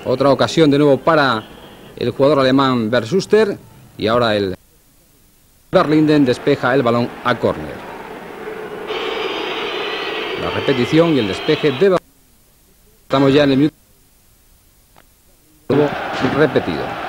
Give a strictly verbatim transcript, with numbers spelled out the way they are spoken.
Otra ocasión de nuevo para el jugador alemán Bernd Schuster. Y ahora el Verlinden despeja el balón a córner. La repetición y el despeje de... Estamos ya en el minuto repetido.